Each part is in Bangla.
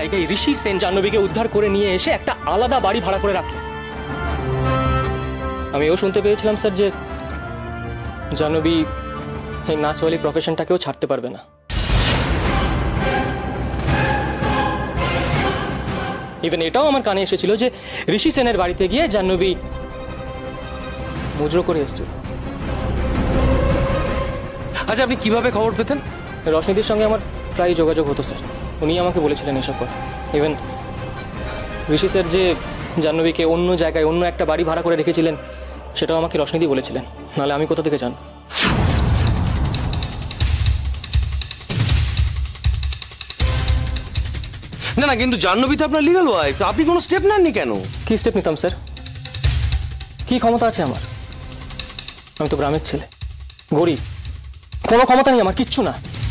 জায়গায় ঋষি সেন জাহ্নবীকে উদ্ধার করে নিয়ে এসে একটা আলাদা বাড়ি ভাড়া করে রাখলো। আমি এও শুনতে পেয়েছিলাম স্যার যে জাহ্নবী এই নাচওয়ালি প্রফেশনটাকেও ছাড়তে পারবে না। ইভেন এটাও আমার কানে এসেছিল যে ঋষি সেনের বাড়িতে গিয়ে জাহ্নবী মুজরো করে এসেছিল। আচ্ছা, আপনি কিভাবে খবর পেতেন? রশনিদির সঙ্গে আমার প্রায় যোগাযোগ হতো স্যার, উনি আমাকে বলেছিলেন এসব কথা। ইভেন ঋষি স্যার যে জাহ্নবীকে অন্য জায়গায় অন্য একটা বাড়ি ভাড়া করে রেখেছিলেন সেটাও আমাকে রশনিদি বলেছিলেন, নাহলে আমি কোথা থেকে জানব? না না, কিন্তু জাহ্নবী তো আপনার লিগ্যাল ওয়াইফ, আপনি কোনো স্টেপ নেননি কেন? কি স্টেপ নিতাম স্যার? কি ক্ষমতা আছে আমার? আমি তো গ্রামের ছেলে, গরিব, কোনো ক্ষমতা নেই আমার, কিচ্ছু না।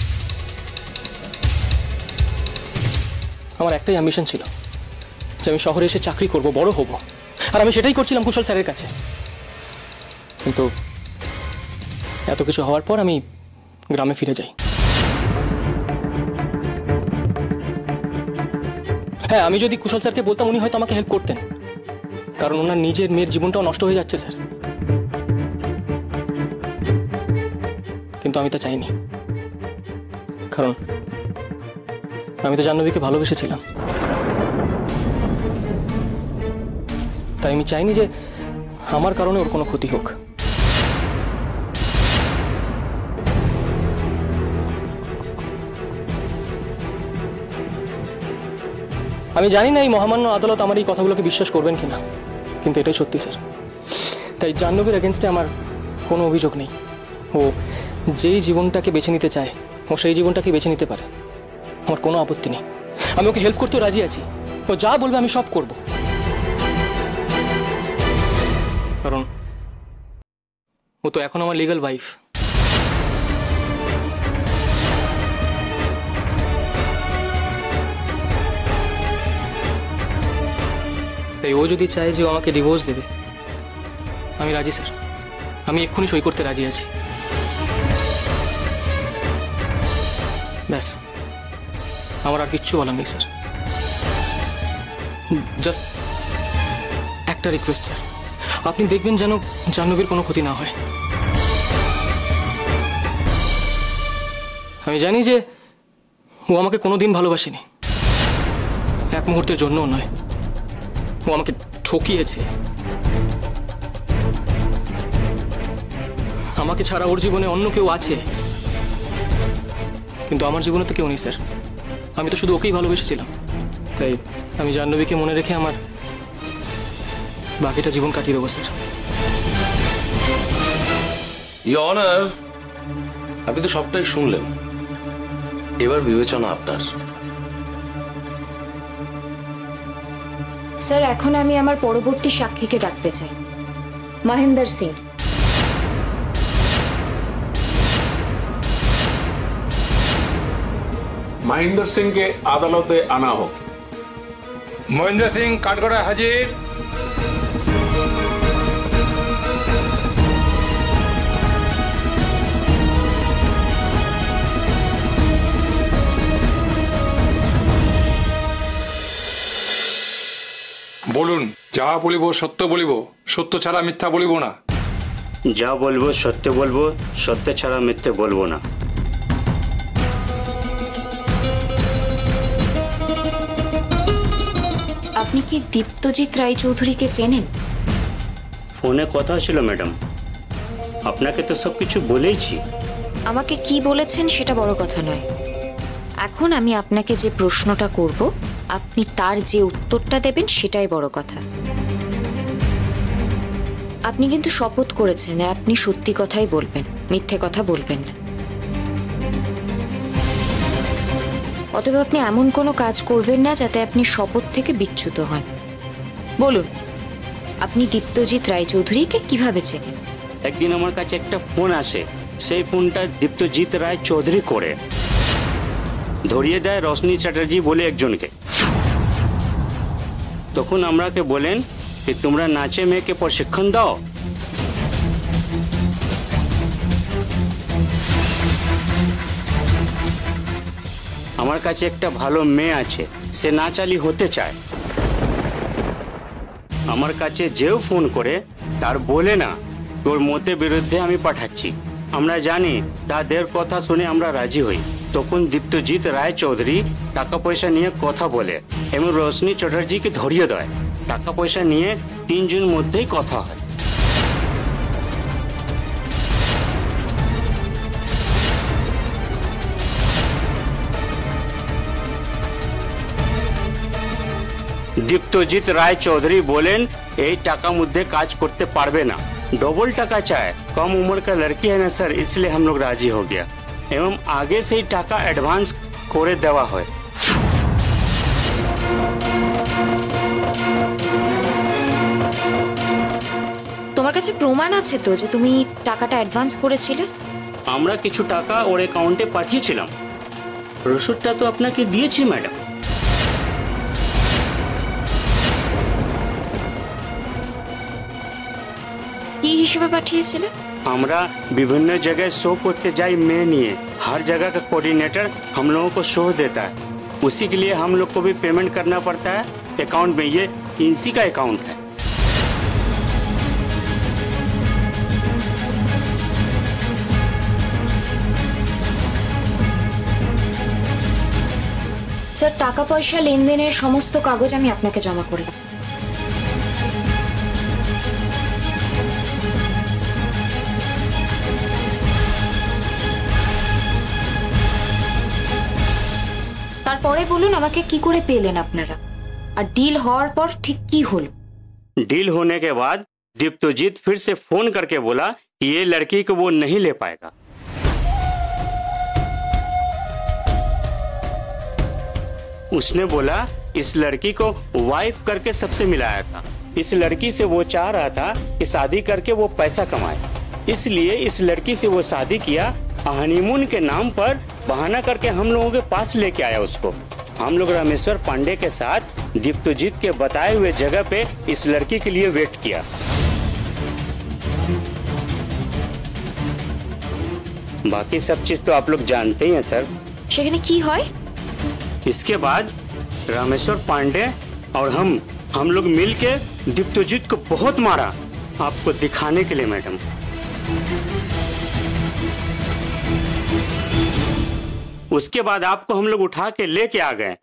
আমার একটাই অ্যাম্বিশন ছিল যে আমি শহরে এসে চাকরি করব, বড় হব, আর আমি সেটাই করছিলাম কুশল স্যারের কাছে। কিন্তু এত কিছু হওয়ার পর আমি গ্রামে ফিরে যাই। হ্যাঁ, আমি যদি কুশল স্যারকে বলতাম উনি হয়তো আমাকে হেল্প করতেন, কারণ ওনার নিজের মেয়ের জীবনটাও নষ্ট হয়ে যাচ্ছে স্যার। কিন্তু আমি তা চাইনি, কারণ আমি তো জাহ্নবীকে ভালোবেসেছিলাম। তাই আমি চাইনি যে আমার কারণে ওর কোনো ক্ষতি হোক। আমি জানি না এই মহামান্য আদালত আমার এই কথাগুলোকে বিশ্বাস করবেন কিনা, কিন্তু এটাই সত্যি স্যার। তাই জাহ্নবীর এগেনস্টে আমার কোনো অভিযোগ নেই। ও যেই জীবনটাকে বেছে নিতে চায় ও সেই জীবনটাকে বেছে নিতে পারে, আমার কোনো আপত্তি নেই। আমি ওকে হেল্প করতেও রাজি আছি, ও যা বলবে আমি সব করব, কারণ ও তো এখন আমার লিগ্যাল ওয়াইফ। তাই ও যদি চায় যে ও আমাকে ডিভোর্স দেবে, আমি রাজি স্যার, আমি এক্ষুনি সই করতে রাজি আছি। ব্যাস, আমার আর কিচ্ছু বলার নেই স্যার। জাস্ট একটা রিকোয়েস্ট স্যার, আপনি দেখবেন যেন জাহ্নবীর কোনো ক্ষতি না হয়। আমি জানি যে ও আমাকে কোনোদিন ভালোবাসেনি, এক মুহূর্তের জন্যও নয়। ও আমাকে ঠকিয়েছে। আমাকে ছাড়া ওর জীবনে অন্য কেউ আছে, কিন্তু আমার জীবনে তো কেউ নেই স্যার। আমি তো শুধু ওকেই ভালোবেসেছিলাম। তাই আমি জাহ্নবীকে মনে রেখে আমার বাকিটা জীবন কাটিয়ে দেবো স্যার। ইওর অনার, আপনি তো সবটাই শুনলেন, এবার বিবেচনা আপনার। স্যার, এখন আমি আমার পরবর্তী সাক্ষীকে ডাকতে চাই, মহেন্দ্র সিং। মহেন্দ্র সিংকে আদালতে আনা হোক। মহেন্দ্র সিং কাঠগড়ায় হাজির। বলুন, যা বলিব সত্য বলিব, সত্য ছাড়া মিথ্যা বলিব না। যা বলবো সত্য বলবো, সত্য ছাড়া মিথ্যে বলবো না। আপনি কি দীপ্তজিৎ রায়চৌধুরীকে চেনেন? ফোনে কথা ছিল ম্যাডাম, আপনাকে তো সব কিছু বলেইছি। আমাকে কি বলেছেন সেটা বড় কথা নয়। এখন আমি আপনাকে যে প্রশ্নটা করব, আপনি তার যে উত্তরটা দেবেন সেটাই বড় কথা। আপনি কিন্তু শপথ করেছেন আপনি সত্যি কথাই বলবেন, মিথ্যে কথা বলবেন না। অতএব আপনি এমন কোনো কাজ করবেন না যাতে আপনি শপথ থেকে বিচ্যুত হন। বলুন, আপনি দীপ্তজিৎ রায়চৌধুরীকে কিভাবে চেনেন? একদিন আমার কাছে একটা ফোন আসে, সেই ফোনটা দীপ্তজিৎ রায় চৌধুরী করে ধরিয়ে দেয় রশনি চ্যাটার্জি বলে একজনকে। তখন আমরাকে বলেন যে তোমরা নাচে মেয়েকে প্রশিক্ষণ দাও। আমার কাছে একটা ভালো মেয়ে আছে, সে না চালি হতে চায়। আমার কাছে যেও ফোন করে তার বলে না তোর মতের বিরুদ্ধে আমি পাঠাচ্ছি। আমরা জানি তাদের কথা শুনে আমরা রাজি হই। তখন দীপ্তজিৎ রায় চৌধুরী টাকা পয়সা নিয়ে কথা বলে এবং রোশনি চ্যাটার্জিকে ধরিয়ে দেয়। টাকা পয়সা নিয়ে 3 জনের মধ্যেই কথা হয়। दीप्तजीत राय चौधरी बोलें ये टाका मुद्दे काज करते पारबे ना, डबल टाका चाहे। कम उम्र का लड़की है ना सर, इसलिए हम लोग राजी हो गया एवं आगे से ही टाका एडवांस करे देवा है। তোমার কাছে প্রমাণ আছে তো যে তুমি টাকাটা অ্যাডভান্স করেছিলে? আমরা কিছু টাকা ওর অ্যাকাউন্টে পাঠিয়েছিলাম, রসিদটা তো আপনাকে দিয়েছি ম্যাডাম। কি হিসেবে পাঠিয়েছিলে? हमरा विभिन्न जगह शो करते जाए मैं नहीं, हर जगह का कोऑर्डिनेटर हम लोगों को शो देता है, उसी के लिए हम लोग को भी पेमेंट करना पड़ता है अकाउंट में। ये इसी का अकाउंट है। স্যার, টাকা পয়সা লেনদেনের সমস্ত কাগজ আমি আপনাকে জমা করলাম। তারপরে বলুন আমাকে কি করে পেলেন আপনারা, আর ডিল হওয়ার পর ঠিক কি হলো? डील होने के बाद दीप्तजीत फिर से फोन करके बोला कि ये लड़की को वो नहीं ले पाएगा। उसने बोला इस लड़की को वाइफ करके सबसे मिलाया था, इस लड़की से वो चाह रहा था कि शादी करके वो पैसा कमाए, इसलिए इस लड़की से वो शादी किया। हनीमून के नाम पर बहाना करके हम लोगों के पास लेके आया उसको। हम लोग रामेश्वर पांडे के साथ दीप्तजीत के बताए हुए जगह पे इस लड़की के लिए वेट किया। बाकी सब चीज तो आप लोग जानते ही हैं सर। সেখানে কি হয়? इसके बाद रामेश्वर पांडे और हम लोग मिलके दीप्तजीत को बहुत मारा, आपको दिखाने के लिए मैडम। उसके बाद आपको हम लोग उठा के लेके आ गए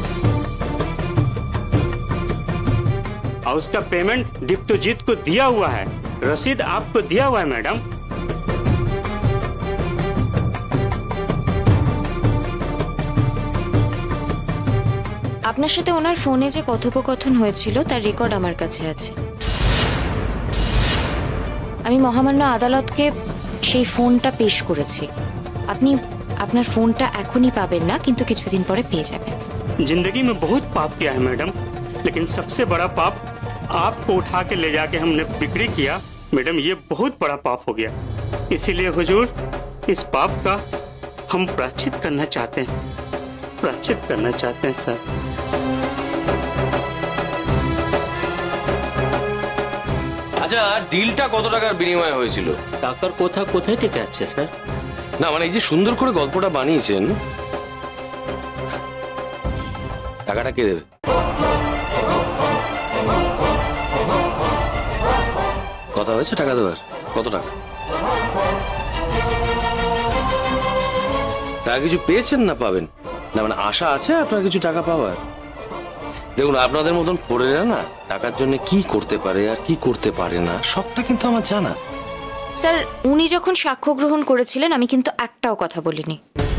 और उसका पेमेंट दीप्तजीत को दिया हुआ है, रसीद आपको दिया हुआ है मैडम। আপনার সাথে ওনার ফোনে যে কথোপকথন হয়েছিল তার রেকর্ড আমার কাছে আছে। আমি মহামান্য আদালতকে সেই ফোনটা পেশ করেছি। আপনি আপনার ফোনটা এখনই পাবেন না, কিন্তু কিছুদিন পরে পেয়ে যাবেন। जिंदगी में बहुत पाप किया है मैडम, लेकिन सबसे बड़ा पाप आपको उठा के ले जाके हमने बिक्री किया मैडम, ये बहुत बड़ा पाप हो गया। इसीलिए हुजूर इस पाप का हम प्रायश्चित करना चाहते हैं, प्रायश्चित करना चाहते हैं सर। আচ্ছা, ডিলটা কত টাকার বিনিময়ে হয়েছিল? টাকার কথা কোথায় থেকে আসছে স্যার? না মানে এই যে সুন্দর করে গল্পটা বানিয়েছেন, টাকাটা কে দেবে? কথা হয়েছে টাকা দেওয়ার? কত টাকা? টাকা কিছু পেয়েছেন না পাবেন? না মানে আশা আছে আপনার কিছু টাকা পাওয়ার? দেখুন, আপনাদের মতন ফোরেরা না টাকার জন্য কি করতে পারে আর কি করতে পারে না সবটা কিন্তু আমার জানা। স্যার, উনি যখন সাক্ষ্য গ্রহণ করেছিলেন আমি কিন্তু একটাও কথা বলিনি,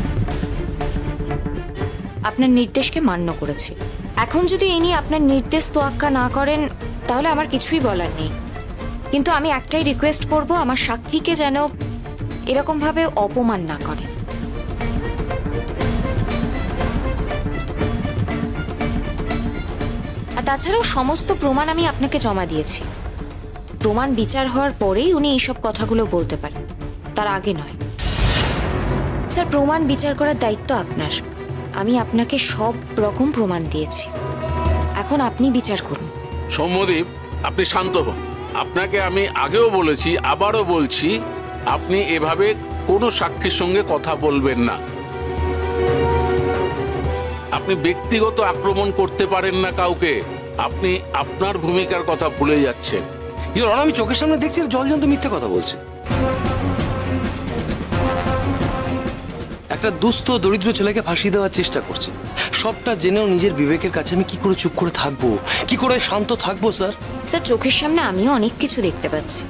আপনার নির্দেশকে মান্য করেছি। এখন যদি ইনি আপনার নির্দেশ তোয়াক্কা না করেন তাহলে আমার কিছুই বলার নেই, কিন্তু আমি একটাই রিকোয়েস্ট করব, আমার সাক্ষীকে যেন এরকম ভাবে অপমান না করে। আর তাছাড়াও সমস্ত প্রমাণ আমি আপনাকে জমা দিয়েছি। প্রমাণ বিচার হওয়ার পরেই উনি এইসব কথাগুলো বলতে পারেন, তার আগে নয়। স্যার, প্রমাণ বিচার করার দায়িত্ব আপনার। আমি আপনাকে সব রকম প্রমাণ দিয়েছি, এখন আপনি বিচার করুন। সৌম্যদীপ, আপনি শান্ত হন। আপনাকে আমি আগেও বলেছি, আবারও বলছি, আপনি এভাবে কোনো সাক্ষীর সঙ্গে কথা বলবেন না। আপনি ব্যক্তিগত আক্রমণ করতে পারেন না কাউকে। আপনি আপনার ভূমিকার কথা ভুলে যাচ্ছেন। ইওর অনার, আমি চোখের সামনে দেখছি জলজন্ত মিথ্যে কথা বলছে। একটা দুস্থ দরিদ্র ছেলেকে ফাঁসি দেওয়ার চেষ্টা করছে, সবটা জেনেও নিজের বিবেকের কাছে আমি কি করে চুপ করে থাকবো, কি করে শান্ত থাকবো স্যার? স্যার, চোখের সামনে আমিও অনেক কিছু দেখতে পাচ্ছি।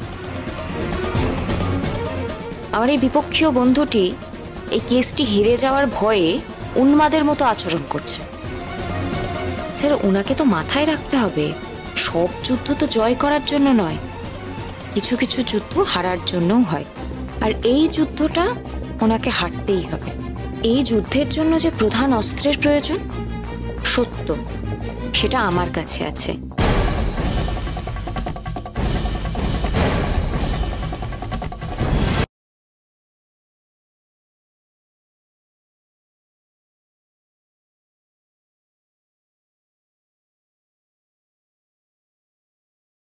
আমার এই বিপক্ষীয় বন্ধুটি এই কেসটি হেরে যাওয়ার ভয়ে উন্মাদের মতো আচরণ করছে। স্যার, ওনাকে তো মাথায় রাখতে হবে সব যুদ্ধ তো জয় করার জন্য নয়, কিছু কিছু যুদ্ধ হারার জন্যও হয়। আর এই যুদ্ধটা ওনাকে হারতেই হবে। এই যুদ্ধের জন্য যে প্রধান অস্ত্রের প্রয়োজন, সত্য, সেটা আমার কাছে আছে।